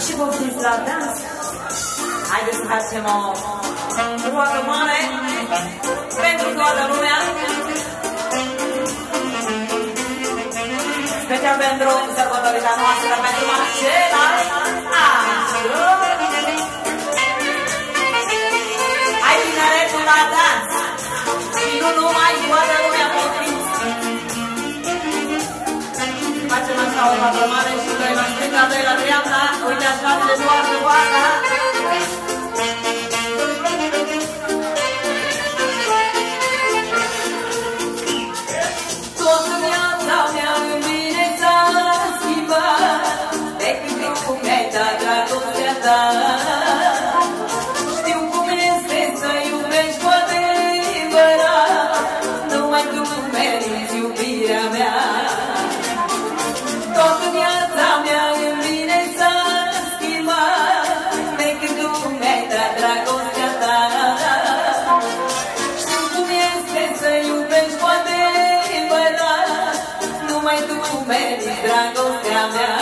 Și poftiți la dans. Haideți să facem o roadă mare pentru toată lumea. Special pentru sărbătorirea noastră, pentru Marcela. Hai tineretul la dans. Și nu numai toată lumea poftiți. Facem așa o roadă mare și doi la stânga, doi la dreapta. Uite așa de toată toată. Toată viața mea în mine s-a schimbat, de când cum mi-ai dat dragostea ta. Știu cum este să iubești cu adevărat, numai tu meriți iubirea mea. Toată viața mea în mine s-a schimbat, de când tu mi-ai dat dragostea ta. Știu cum este să iubești cu adevărat, numai tu meriți dragostea mea.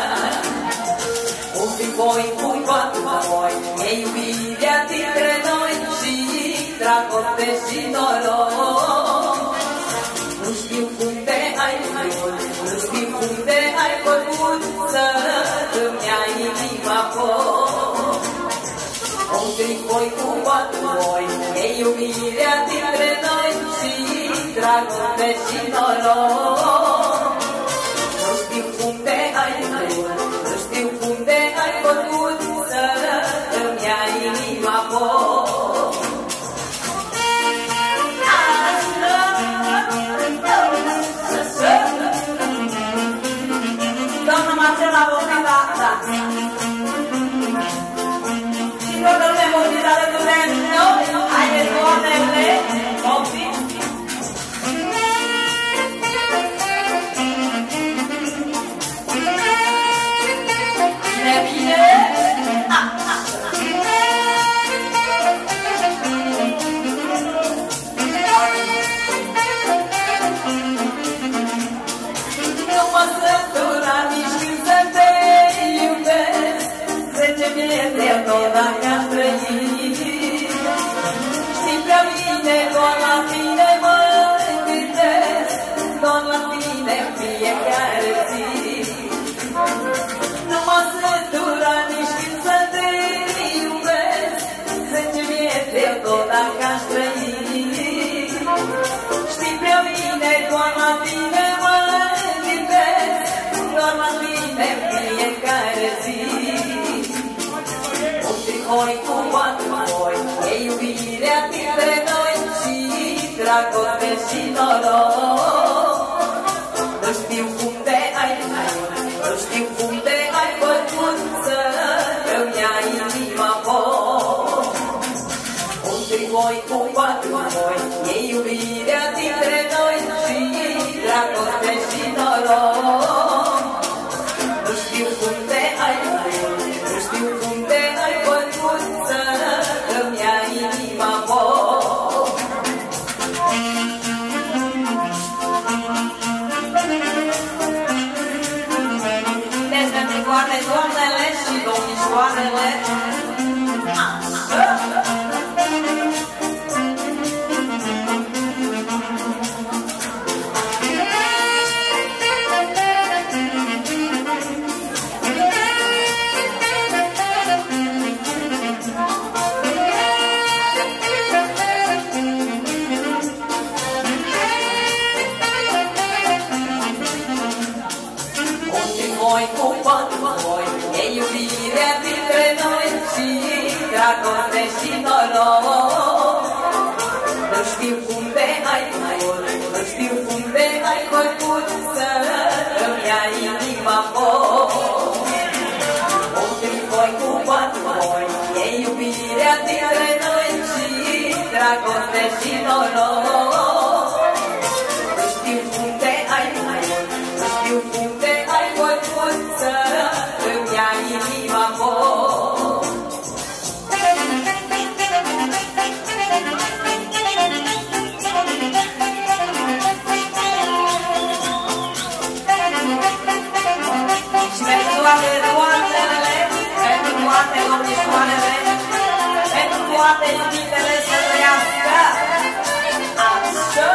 Un pic voi cu toată voi, e iubirea dintre noi și dragoste și noroc. Nu știu cum te ai făcut, nu știu cum te ai făcut să îmi ai inima foc. Un pic voi cu toată voi, e iubirea dintre noi și dragoste și noroc. Nu știu cum te ai făcut, nu știu cum te ai făcut să îmi ai inima foc. Doamna Marcela, vorbim la dans. Și toată lumea vorbiți alături de noi. Haideți, doamnele, vorbim. Bine, bine. Nu mă sătura nici când să te iubesc, 10 vieți tot dacă aș trăi. Știi prea bine, doar la tine mă gândesc, doar la tine în fiecare zi. Nu mă sătura nici când să te iubesc, 10 vieți tot dacă aș trăi. Știi prea bine, doar la tine mă gândesc, doar la tine în fiecare zi. Voi cu toată voi, e iubirea dintre noi și dragoste și noroc. Nu știu cum te ai făcut, nu știu cum te ai făcut să îmi ai inima foc. Voi cu toată voi, e iubirea dintre noi și dragoste și noroc. Nu știu cum te ai făcut, nu știu cum te ai făcut să îmi ai inima foc. Deci ne goare doamnele și domnișoarele. Voi cu toată voi, e iubirea dintre noi și dragoste și noroc. Nu știu cum te ai făcut, nu știu cum te ai făcut să îmi ai inima foc. Voi cu toată voi, e iubirea dintre noi și dragoste și noroc. Nu știu cum te ai făcut, nu știu cum te ai făcut să îmi ai inima foc. Și pentru toate doamnele toate iubitele să trăiască așa.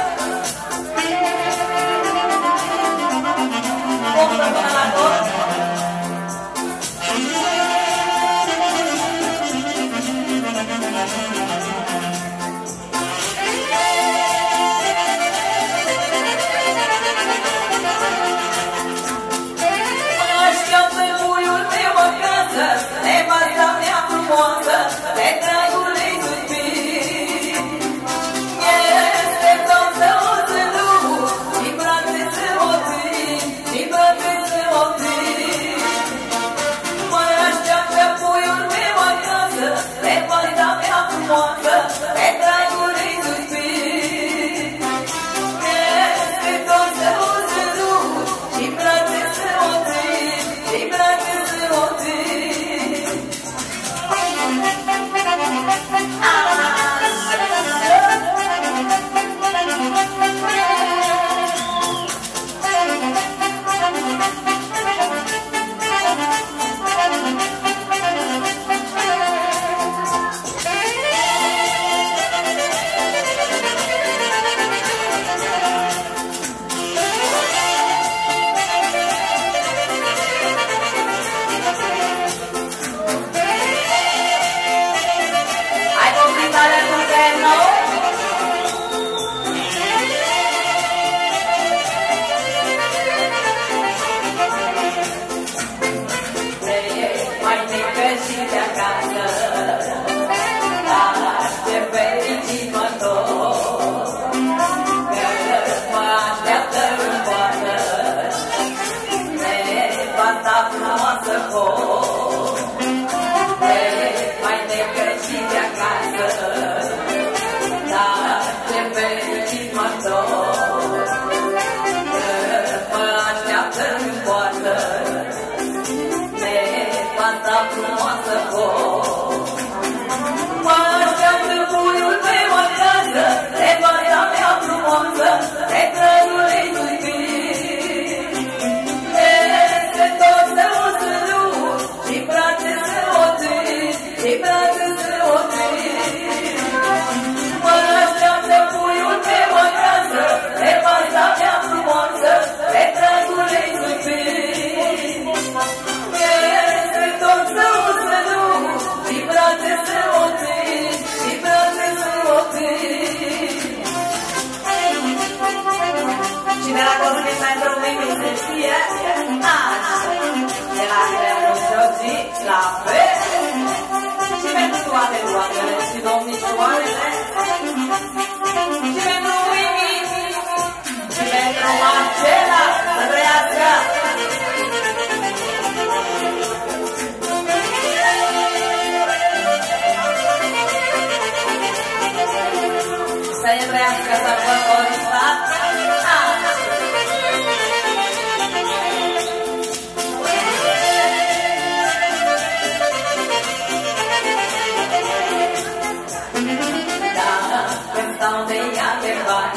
Poftă până la tot. Așteaptă puiul meu acasă, nevasta mea frumoasă, de dragul ei suspin. Este tot să o sărut și brațe să o țin, și brațe să o țin. Mă așteaptă puiul meu acasă, nevasta mea frumoasă, de dragul ei suspin. Este tot să o sărut și brațe să o țin, și brațe să o țin. Hai completare cu terno. Mai mică și de acasă, dar ce fericit mă tot, că mă așteaptă în poartă, nevasta frumoasă pot. Mai mică și de acasă, dar ce fericit mă tot, că mă așteaptă în poartă, nevasta frumoasă pot. Mă așteaptă puiul meu acasă, nevasta mea frumoasă, de dragul ei suspin. Este tot să o sărut și brațe să o țin, și brațe să o țin. Mă așteaptă puiul meu acasă, nevasta mea frumoasă, de dragul ei suspin. Este tot să o sărut și brațe să o țin, și brațe să o țin. Și de la copii pentru mine se știe așa, de la creierul și la fel. Și pentru toate toatele și domnișoarele, și pentru Mimi, și pentru Marcela, să trăiască. Să ne trăiască sărbătorița. Da, când stau de ea de bani,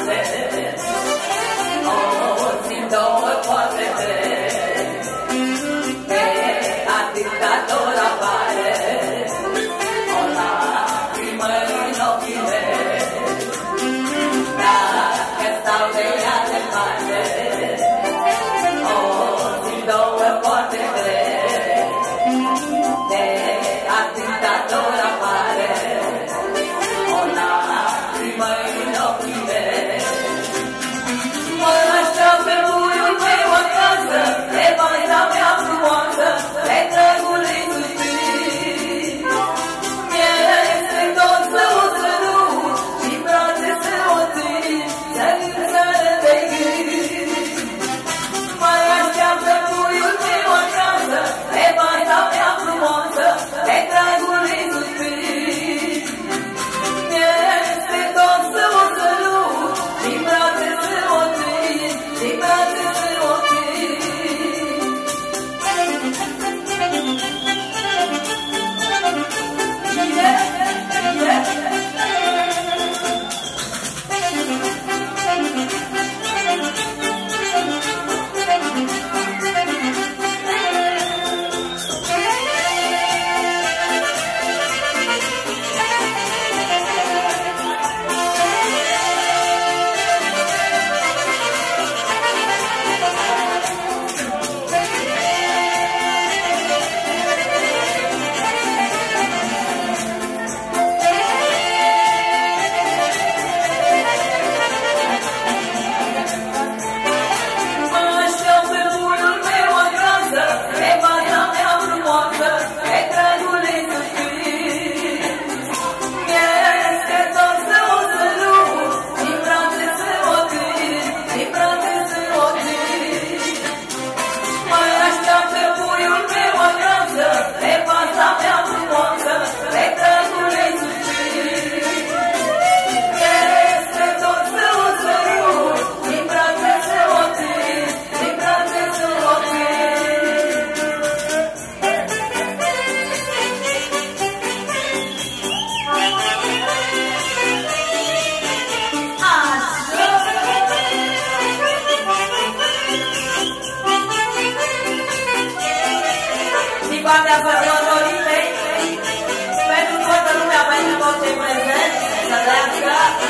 partea sărbătorii mei, pentru toată lumea, pentru toți cei prezenți, să trăiască.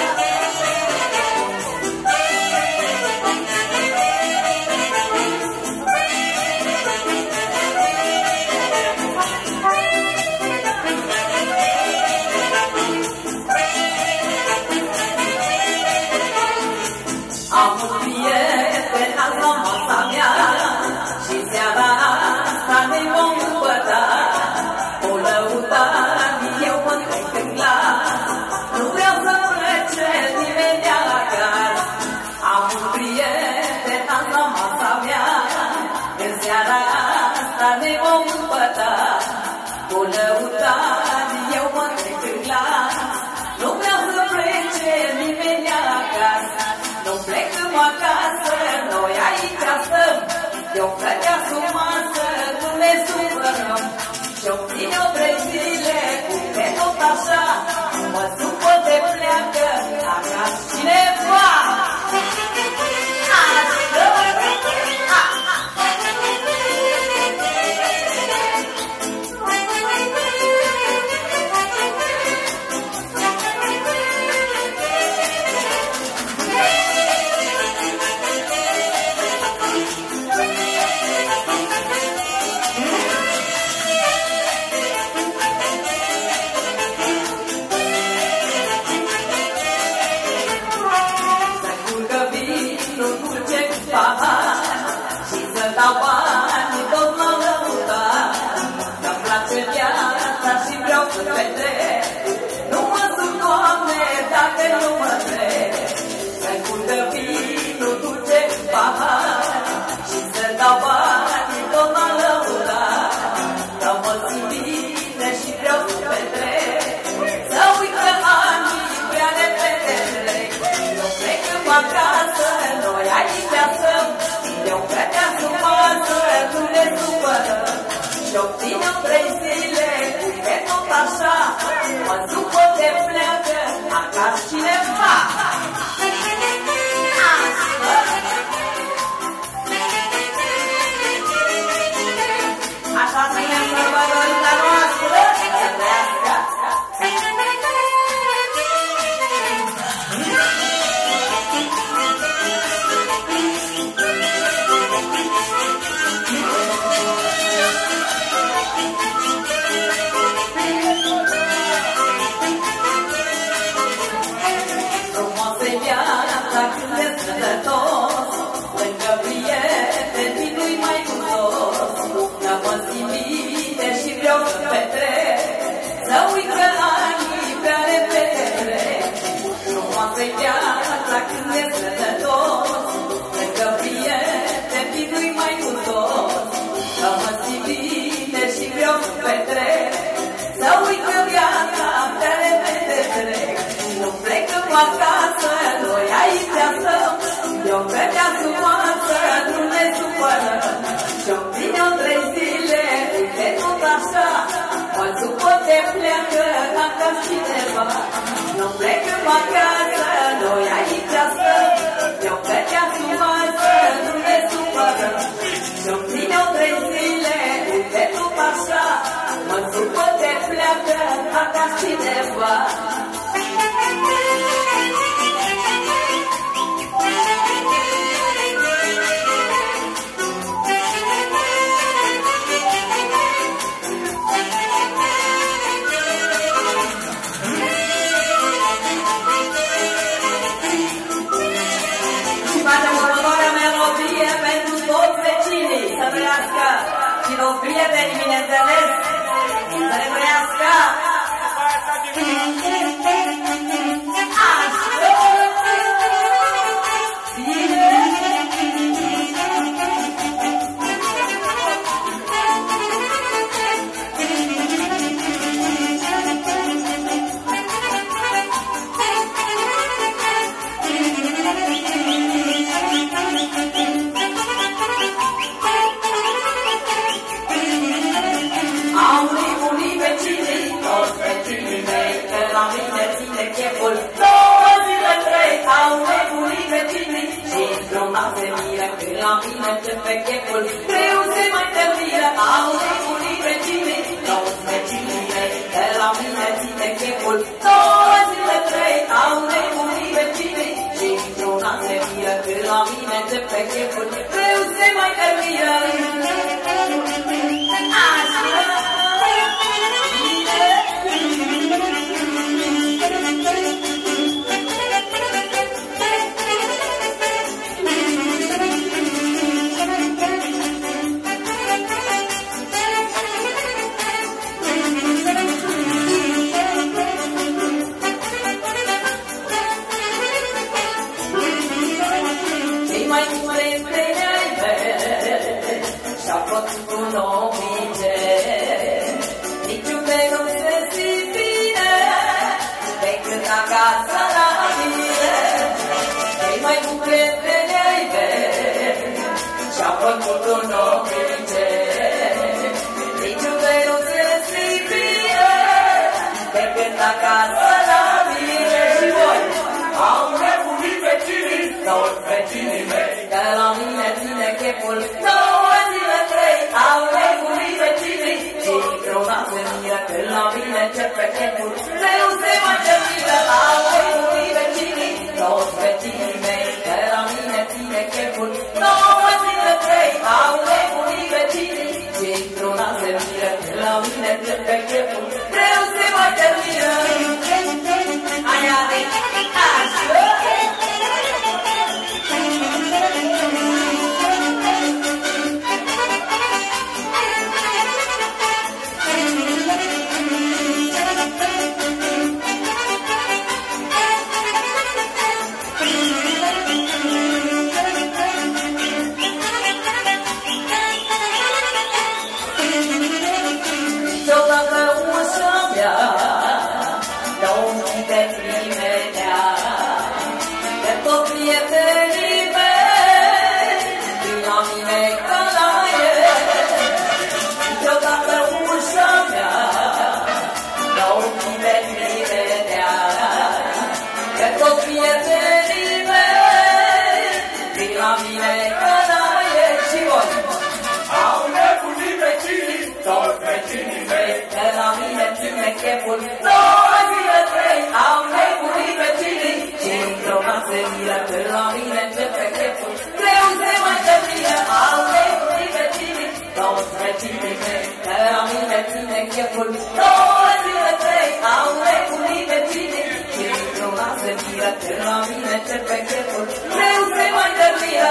Am un prieten la masa mea și seara asta ne vom împăta. O lăutare eu mă întâmpla, nu vreau să plece nimeni acasă. Am un prieten la masa mea, în seara asta ne vom împăta. O lăutare eu mă întâmpla, nu vreau să plece nimeni acasă. Nu plecăm acasă, noi aici stăm. Eu plătea sub masă, nu ne supărăm. Și-o ține o 3 zile, cum pe tot așa. Mă supă de pleacă, acasă cineva. Și să dau bani tot la lăutar, că-mi place viața și vreau să petrec. Nu mă sunt, Doamne, dacă nu mă trec. Să-mi curgă vinul dulce în pahar și să dau bani tot la lăutar, că mă simt bine și vreau să petrec. Să uită anii prea repede trec. Nu plecăm acasă, noi aici stăm. Eu plătea sub masă, nu ne supărăm. Și-o ține 3 zile, pe tot așa. Mă supă de pleacă, acasă cineva. Așa ține sărbătorița noastră, să trăiască. Frumoasă-i viața când e sănătos, lângă prietenii nu-i mai gustos. Că mă simt bine și vreau să petrec, să uită anii prea repede trec. Frumoasă-i viața când e sănătos, lângă prietenii nu-i mai gustos. Că mă simt bine și vreau să petrec, să uită viața prea repede trec. Nu plecăm acasă, noi aici stăm. Eu plătea sub masă, nu ne supărăm. Și-o ține 3 zile, uite tot așa. Mă supă de pleacă, acasă cineva. Nu plecăm acasă, noi aici stăm. Eu plătea sub masă, nu ne supărăm. Și-o ține 3 zile, uite tot așa. Mă supă de pleacă, acasă cineva. Să trăiască și toți prietenii, bineînțeles, să ne trăiască. cheful, 2 zile 3 au nebunit vecinii și într-una se miră când la mine începe cheful, greu se mai termină, au nebunit vecinii. făcut un obice. Niciunde nu se scrie decât acasă la mine. Și voi au nebunit vecinii, toți vecinii mei, că la mine ține cheful 2 zile 3. Au nebunit vecinii și într-una se miră când la mine începe cheful. Greu se mai termină. Au nebunit vecinii, toți vecinii mei, că la mine ține cheful 2 zile 3. Au nebunit vecinii și într-una se miră când la mine începe cheful. Greu se mai termină. Aia de așa. Cheful 2 zile 3. Au nebunit vecinii și într-una se miră când la mine începe cheful. Greu se mai termină. Au nebunit vecinii, toți vecinii mei, că la mine ține cheful 2 zile 3. Au nebunit vecinii și într-una se miră când la mine începe cheful. Greu se mai termină.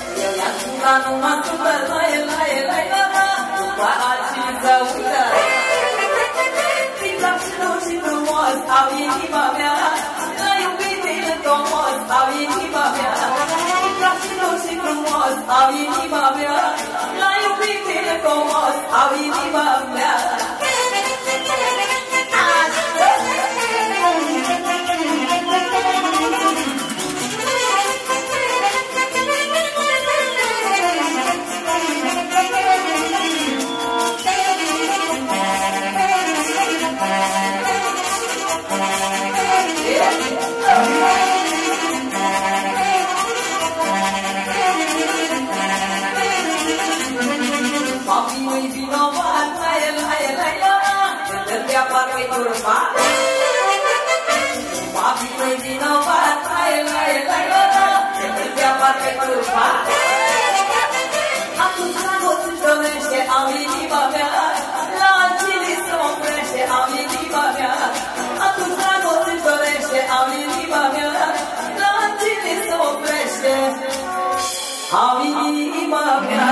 numai tu, la, după alții să uită. frumos, au inima mea, la iubitul frumos, au inima mea, frașilor și frumos, au inima mea, la iubitul frumos, au inima mea. Mami-i vinovat, la el, dădea parcă-i turbat. Mami-i vinovat, la el, dădea parcă-i turbat. Atunci dragostea-și dorește, am inima mea, la cine se oprește, am inima mea. Atunci dragostea-și dorește, am inima mea, la cine se oprește, am inima mea.